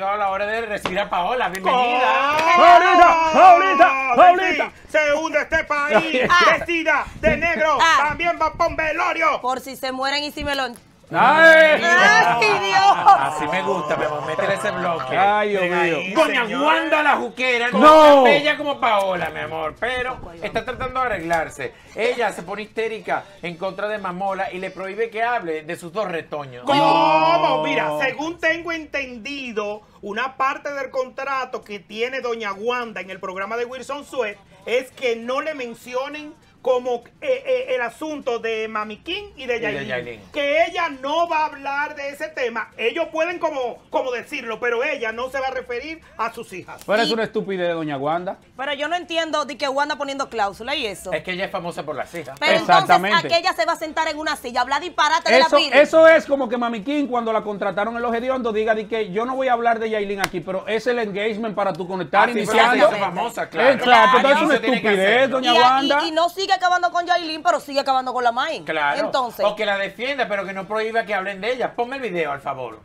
llegado la hora de recibir a Paola. ¡Bienvenida! ¡Paulita! Se hunde este país. Vestida de negro. También va por un velorio. Por si se mueren y si me lo... ¡Ay! Dios! Así me gusta, mi amor, métele ese bloque. Ay, Dios mío. Doña Wanda la juquera, no No. es tan bella como Paola, mi amor, pero está tratando de arreglarse. Ella se pone histérica en contra de Mamola y le prohíbe que hable de sus dos retoños. ¿Cómo? Mira, según tengo entendido, una parte del contrato que tiene doña Wanda en el programa de Wilson Sweat es que no le mencionen como el asunto de Mami King y de Yailin. Que ella no va a hablar de ese tema. Ellos pueden como decirlo, pero ella no se va a referir a sus hijas. Pero es una estupidez de doña Wanda. Pero yo no entiendo de que Wanda poniendo cláusula y eso. Es que ella es famosa por las hijas. Pero Exactamente. entonces aquella se va a sentar en una silla, hablar disparate de la Eso, pila. eso es como que Mami King, cuando la contrataron en Los Hediondos, diga de que yo no voy a hablar de Yailin aquí, pero es el engagement para tu conectar iniciando. Es famosa, claro. Exacto, entonces es Así una se tiene que estupidez, hacerlo. doña Wanda. Y no sigue acabando con Yailin, pero sigue acabando con la May. Claro. Entonces. O que la defienda, pero que no prohíba que hablen de ella. Ponme el video, al favor.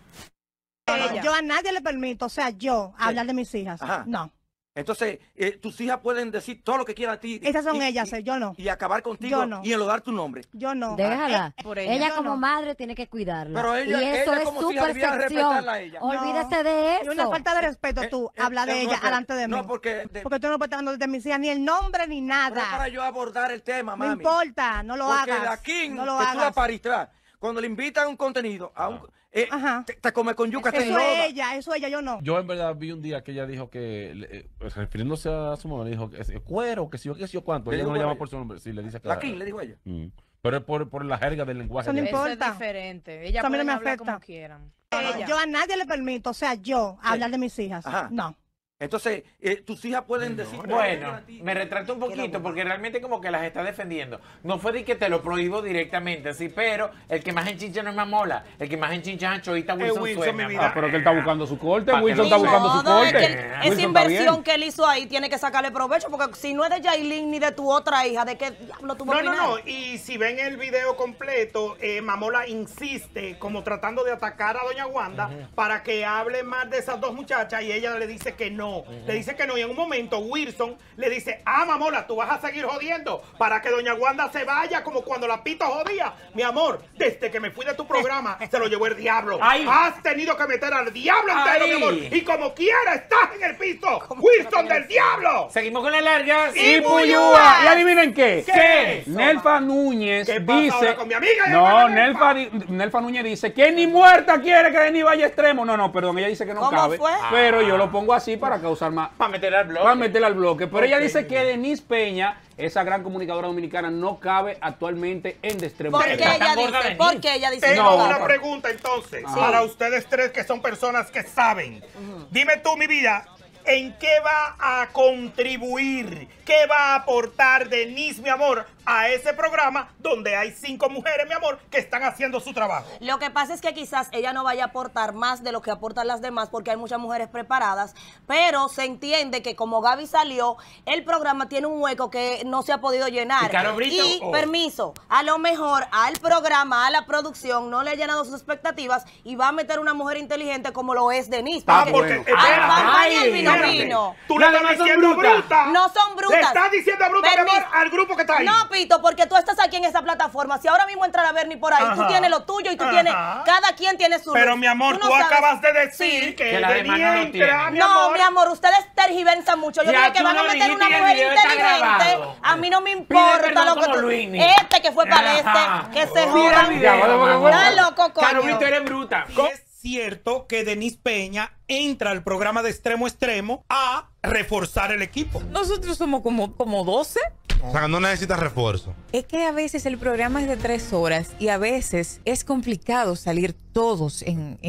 Yo a nadie le permito, o sea, yo, hablar de mis hijas. Ajá. No. Entonces, tus hijas pueden decir todo lo que quieran a ti. Esas son ellas, yo no. Y acabar contigo Yo no. y enlodar tu nombre. Yo no. Déjala. por ella. Ella Yo como no. madre tiene que cuidarla. Pero ella- y eso ella es como su hija debía percepción. respetarla a ella. Olvídate de Es eso. una falta de respeto tú, hablar de no, ella pero- delante de mí. No, porque Porque tú no puedes estar hablando de mis hijas, ni el nombre, ni pero es para nada. yo abordar el tema, No mami. importa, no lo Porque hagas. la King, no lo que tú la hagas. pariste, ¿verdad? Cuando le invitan un contenido, a un, Ajá. te come con yuca, te Eso enloda. es ella, yo no. Yo en verdad vi un día que ella dijo que, refiriéndose a su mamá, le dijo que cuero, que si yo cuánto. ¿Le Ella no dijo le llama cuero? por su nombre. Sí, le dice La claro. King le dijo a ella. Pero es por la jerga del lenguaje. Eso no de ella. importa. Eso es diferente. Ella Eso a mí no pueden me hablar afecta. como quieran. Yo a nadie le permito, o sea, yo, hablar de mis hijas. Ajá. No. Entonces, tus hijas pueden decir todo lo que Bueno, quieran a ti. me retrato un poquito porque realmente como que las está defendiendo. No fue de que te lo prohíbo directamente, así, pero el que más enchincha no es Mamola, el que más enchincha es Anchoita Wilson Wilson, Sue, mi mi vida. amor. Ah, pero que él está buscando su corte. Pa' que Wilson lo está sepa. buscando su No, es corte. que esa Wilson está inversión bien. que él hizo ahí tiene que sacarle provecho, porque si no es de Yailin ni de tu otra hija, ¿de qué diablo tú vas a opinar? No. Y si ven el video completo, Mamola insiste como tratando de atacar a doña Wanda para que hable más de esas dos muchachas y ella le dice que no. Le dice que no. Y en un momento Wilson le dice, Mamola, tú vas a seguir jodiendo para que doña Wanda se vaya como cuando la Pito jodía. Mi amor, desde que me fui de tu programa se lo llevó el diablo. Ay. Has tenido que meter al diablo entero, Ay. mi amor. Y como quiera estás en el piso. Wilson del diablo. Seguimos con las largas. Y Y Puyúa. ¿Y adivinen qué? ¿Qué? Nelfa Núñez ¿Qué pasa dice. ahora con mi amiga y No, hermana Nelfa? Nelfa Núñez dice que ni muerta quiere que Denis vaya extremo. No, perdón, ella dice que no ¿Cómo cabe. fue? Pero yo lo pongo así para causar más. Para meter al blog. Para meterla al bloque. Pero ella Ok. dice que Denise Peña, esa gran comunicadora dominicana, no cabe actualmente en De Extremo. ¿Por qué Está ella tan gorda dice? Denise. ¿Por qué ella dice Tengo No, una no. pregunta entonces para ustedes tres que son personas que saben. Dime tú, mi vida, ¿en qué va a contribuir? ¿Qué va a aportar Denise, mi amor, a ese programa donde hay 5 mujeres, mi amor, que están haciendo su trabajo? Lo que pasa es que quizás ella no vaya a aportar más de lo que aportan las demás porque hay muchas mujeres preparadas, pero se entiende que como Gaby salió, el programa tiene un hueco que no se ha podido llenar. ¿Y Caro Brito? Y, Oh. permiso, a lo mejor al programa, a la producción, no le ha llenado sus expectativas y va a meter una mujer inteligente como lo es Denise. Porque bueno. Ay, Ay, el vino espérate. vino. Tú le Las estás demás son diciendo brutas. bruta. No son brutas. Le estás diciendo bruta, mi Permiso. amor, al grupo que está ahí. No, Pito, porque tú estás aquí en esa plataforma. Si ahora mismo entra a Bernie por ahí, tú Ajá. tienes lo tuyo y tú Ajá. tienes, cada quien tiene su Pero luz. mi amor, tú no sabes- acabas de decir Sí. que Que las demás no lo Denise entra, tienen. mi No, amor. mi amor, ustedes tergiversan mucho. Yo Ya dije que tú van a lo meter dijiste una y el mujer video está inteligente. grabado. A mí no me Pide importa perdón lo que como tú... Luini. Este que fue para Ajá. que se Mira jodan. el video, Está loco, coño. Caro Brito, eres bruta. Si es cierto que Denise Peña entra al programa de Extremo a Extremo a reforzar el equipo. Nosotros somos como 12. O sea, no necesitas refuerzo. Es que a veces el programa es de 3 horas y a veces es complicado salir todos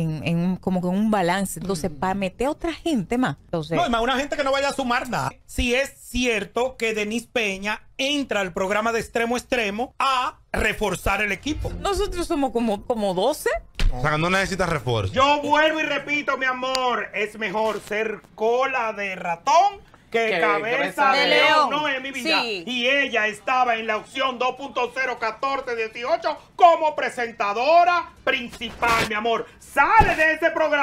como con un balance. Entonces, para meter a otra gente más. Entonces, No, y más una gente que no vaya a sumar nada. Si es cierto que Denise Peña entra al programa de Extremo a Extremo a reforzar el equipo. nosotros somos como 12. O sea, no necesitas refuerzo. Yo vuelvo y repito, mi amor, es mejor ser cola de ratón que cabeza de león. No es mi vida. Sí. Y ella estaba en la opción 2.01418 como presentadora principal, mi amor. Sale de ese programa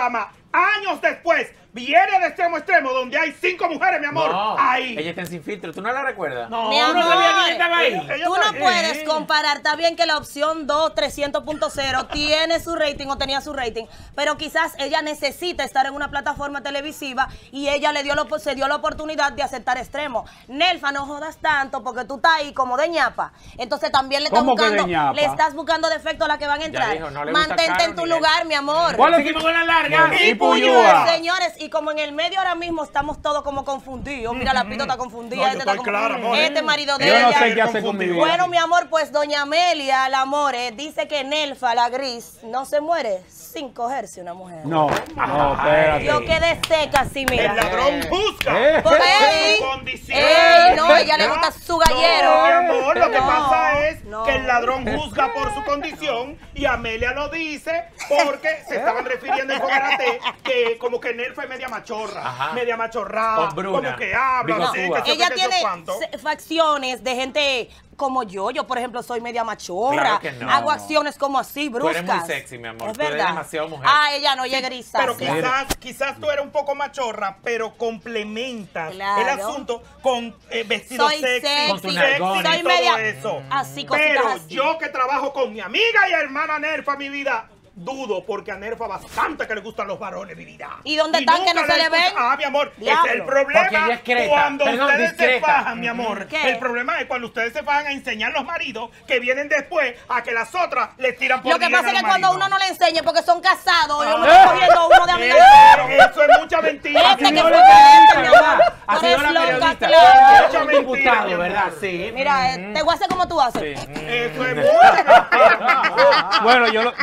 Años después, viene de extremo a extremo, donde hay 5 mujeres, mi amor. No, Ahí. ella está en Sin Filtro. ¿Tú no la recuerdas? No, Mi no amor, sabía que ella estaba ahí. Ella tú no está ahí. puedes comparar. Está bien que la opción 2, 300.0 tiene su rating o tenía su rating, pero quizás ella necesita estar en una plataforma televisiva y ella se dio la oportunidad de aceptar extremo. Nelfa, no jodas tanto porque tú estás ahí como de ñapa. Entonces también le estás ¿Cómo que de buscando, ñapa? le estás buscando defectos a la que van a entrar. dijo, no le gusta Mantente Caro en tu ni él. lugar, mi amor. ¿Cuál es? Seguimos con la larga. Y Puyúa. Señores, y como en el medio ahora mismo estamos todos como confundidos. Mira, la Pito está confundida. No, yo este está estoy clara, amor. Este marido de Yo no ella. sé qué hace con mi vida. Bueno, mi amor, pues doña Amelia, la amore, dice que Nelfa, la gris, no se muere sin cogerse una mujer. No, no, espérate. Yo quedé seca así, mira. El ladrón juzga Por por ey, su condición. ey, no, ella le gusta su gallero. No, mi amor, lo que No, pasa es no. que el ladrón juzga por su condición y Amelia lo dice porque se estaban refiriendo en Fogarate que como que Nelfa es media machorra, Ajá. media machorrada, Hombruna. como que habla, No, así, que sé Ella qué, tiene sé cuánto. facciones de gente como yo. Yo, por ejemplo, soy media machorra. Claro que no. Hago acciones como así, Tú bruscas. eres muy sexy, mi amor. Es Tú eres verdad. demasiado mujer. Ah, ella no, ella es grisácea. Pero quizás tú eres un poco machorra, pero complementas Claro. el asunto con vestidos Soy sexy, sexy, con tu nalgón. soy y todo media eso. así, cositas Pero así. yo que trabajo con mi amiga y hermana Nerfa, mi vida, dudo porque a Nerfa bastante que le gustan los varones, mi vida. ¿Y dónde están que nunca no se le escucha- ven? Ah, mi amor, Diablo. es el problema Porque ella es creta. cuando Perdón, ustedes discreta. se fajan, mi amor. ¿Qué? El problema es cuando ustedes se fajan a enseñar los maridos que vienen después a que las otras les tiran por Lo que DM pasa es a que los cuando maridos. uno no le enseñe porque son casados, yo me Ah. estoy cogiendo uno de amiga. Eso es mucha mentira. Este que señores. fue caleta, mi amor. ¿Verdad? Ha Tú sido eres la loca, periodista. claro. Mucho Mentira, diputado, mi amor. ¿verdad? Sí. Mira, te voy a hacer como tú haces. Sí. Eso es mucha mentira. Bueno,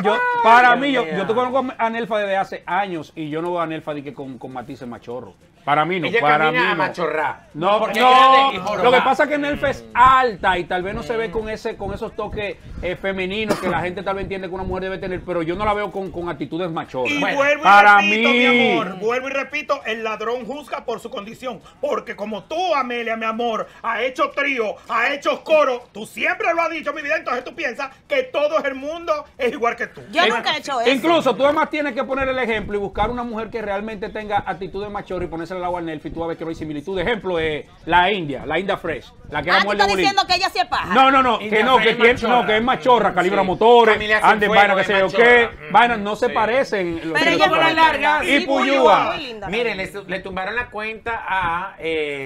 para mí, yo te conozco a Nelfa desde hace años y yo no veo a Nelfa de que con matices machorros. Para mí no, Ella para mí camina a no. machorrar. No, Porque no, es grande y jorobada. lo que pasa es que Nelfa es alta y tal vez no se ve con esos toques femeninos que la gente tal vez entiende que una mujer debe tener, pero yo no la veo con actitudes machorras. Y Bueno, vuelvo y para repito, mí- mi amor, vuelvo y repito, el ladrón juzga por su condición. Porque como tú, Amelia, mi amor, has hecho trío, has hecho coro, tú siempre lo has dicho, mi vida, entonces tú piensas que todo el mundo es igual que tú. Yo nunca he hecho eso. Incluso tú además tienes que poner el ejemplo y buscar una mujer que realmente tenga actitudes machorras y ponerse al lado al Nelfa y tú vas a ver que no hay similitud. Ejemplo, la India Fresh, la que era Ah, tú mujer de estás Bolívar. diciendo que ella sí es paja. No, India que no, Fresh que es tiene, machorra. no, que es machorra, calibra Sí. motores, Familia anda en Cienfuegos vaina, que es sé yo machorra. qué, vainas no se Sí. parecen. Pero Pero ella como la es larga. Y muy Puyúa. linda. Miren, le tumbaron la cuenta a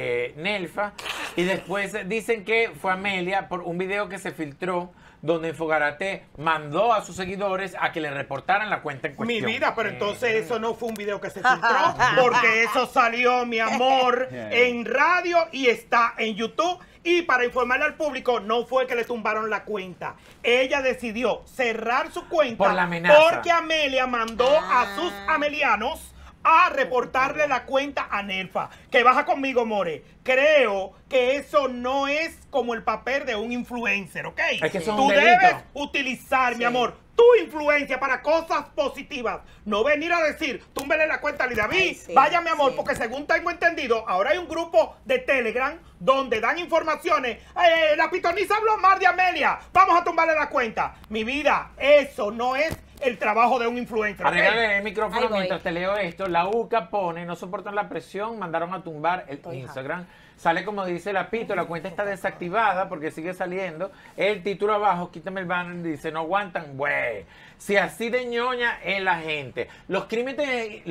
Nelfa y después dicen que fue Amelia por un video que se filtró donde Fogarate mandó a sus seguidores a que le reportaran la cuenta en Mi cuestión. vida, pero entonces eso no fue un video que se filtró, porque eso salió, mi amor, en radio y está en YouTube. Y para informarle al público, no fue que le tumbaron la cuenta. Ella decidió cerrar su cuenta Por la amenaza. porque Amelia mandó a sus amelianos a reportarle la cuenta a Nelfa. Que baja conmigo, More. Creo que eso no es como el papel de un influencer, ¿ok? Es que eso es Tú un delito. debes utilizar, mi amor, tu influencia para cosas positivas. No venir a decir, túmbele la cuenta a Lidia David. Ay, sí, Vaya, mi amor, sí. porque según tengo entendido, ahora hay un grupo de Telegram donde dan informaciones. La pitoniza habló mal de Amelia. Vamos a tumbarle la cuenta. Mi vida, eso no es el trabajo de un influencer. ¿ok? Arreglarle el micrófono Ahí voy. mientras te leo esto. La UCA pone, no soportan la presión, mandaron a tumbar el Instagram. Sale como dice la Pito, la cuenta está desactivada porque sigue saliendo. El título abajo, quítame el banner, dice, no aguantan, güey. Si así de ñoña es la gente. Los crímenes,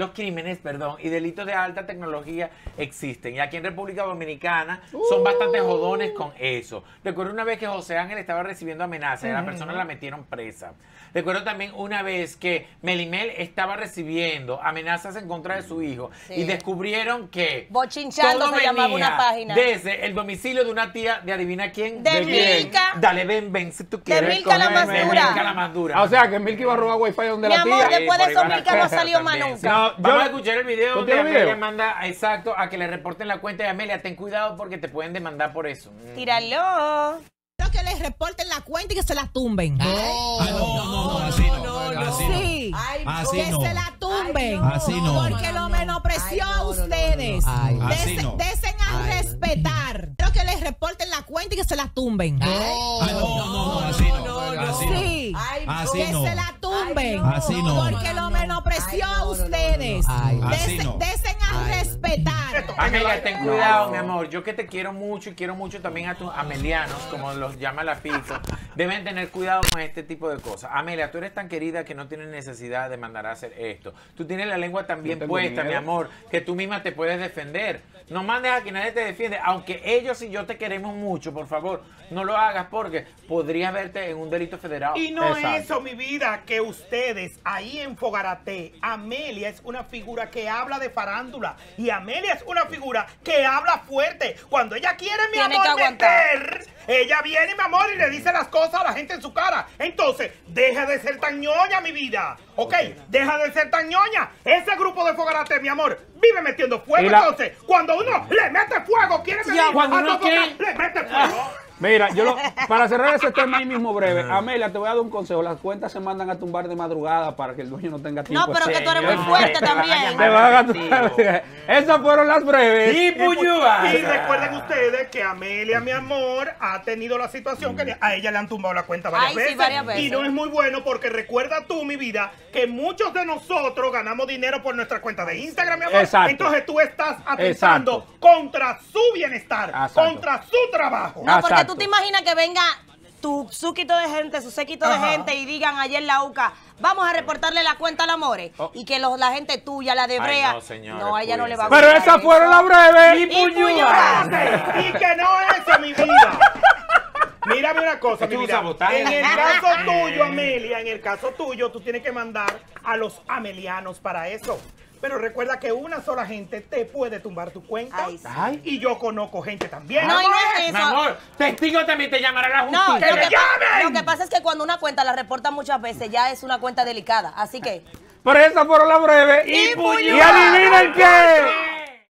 y delitos de alta tecnología existen. Y aquí en República Dominicana son bastante jodones con eso. Recuerdo una vez que José Ángel estaba recibiendo amenazas y a la persona la metieron presa. Recuerdo también una vez que Melimel estaba recibiendo amenazas en contra de su hijo Sí. y descubrieron que Bochinchando todo se llamaba venía una página. desde el domicilio de una tía de adivina quién. De quién? Milka. Dale, ven si tú quieres. Milka la más cógeme, dura. Milka la más dura. Ah, o sea, que Milky iba a robar wifi donde Mi la amor, tía. después de por eso ahí va la Milka no ha cosa salido más también. nunca. No, Vamos yo- a escuchar el video ¿Tú donde tienes Amelia video? manda exacto a que le reporten la cuenta de Amelia. Ten cuidado porque te pueden demandar por eso. Tíralo. Quiero que les reporten la cuenta y que se la tumben. No, así no. Así no. Sí, Así que no. se la tumben. Así no. Porque lo menospreció a ustedes. Así no. Desen a respetar. Quiero que les reporten la cuenta y que se la tumben. No, así no. Así Sí, Así que no. se la tumben. tumben. Así no. Porque lo menospreció a ustedes. Así no. Desen a respetar. Amelia, ten cuidado, mi amor. Yo que te quiero mucho y quiero mucho también a tus amelianos, como los llama la Pito. Deben tener cuidado con este tipo de cosas. Amelia, tú eres tan querida que no tienes necesidad de mandar a hacer esto. Tú tienes la lengua tan bien puesta, mi amor, que tú misma te puedes defender. No mandes a que nadie te defiende. Aunque ellos y yo te queremos mucho, por favor, no lo hagas porque podrías verte en un delito federal. Y no eso, mi vida, que ustedes ahí en Fogarate, Amelia es una figura que habla de farándula y Amelia es una figura que habla fuerte. Cuando ella quiere, mi amor, meter, ella viene, mi amor, y le dice las cosas a la gente en su cara. Entonces, deja de ser tan ñoña, mi vida. ¿Ok? Deja de ser tan ñoña. Ese grupo de Fogarate, mi amor, vive metiendo fuego. Entonces, cuando uno le mete fuego, quiere venir le mete fuego. Mira, para cerrar ese tema ahí mismo breve, Amelia, te voy a dar un consejo. Las cuentas se mandan a tumbar de madrugada para que el dueño no tenga tiempo. No, pero que tú eres muy fuerte también. Te van a tumbar. Esas fueron las breves. Y recuerden ustedes que Amelia, mi amor, ha tenido la situación que a ella le han tumbado la cuenta varias veces. Sí, varias veces. Y no es muy bueno porque recuerda tú, mi vida, que muchos de nosotros ganamos dinero por nuestra cuenta de Instagram, mi amor. Exacto. Entonces tú estás atentando contra su bienestar, contra su trabajo. No, porque tú te imaginas que venga tu séquito de gente, su séquito de gente y digan ayer en la UCA, vamos a reportarle la cuenta al Amore y que la gente tuya, la de Brea, no, a ella no le va a gustar. Pero esas fueron las breves. Y que no es eso, mi vida. Mírame una cosa, mi vida. En el caso tuyo, Amelia, en el caso tuyo, tú tienes que mandar a los amelianos para eso. Pero recuerda que una sola gente te puede tumbar tu cuenta. Y yo conozco gente también. No, y no es eso. Mi amor, testigo también te llamará la No, justicia. lo que pasa es que cuando una cuenta la reporta muchas veces, ya es una cuenta delicada. Así que... Pero esas fueron las breves. Y adivinen qué.